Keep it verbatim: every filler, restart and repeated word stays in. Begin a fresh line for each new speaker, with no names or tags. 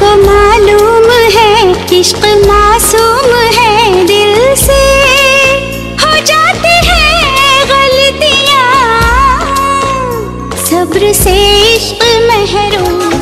को मालूम है इश्क मासूम है, दिल से हो जाती है गलतियाँ, सब्र से इश्क महरूम।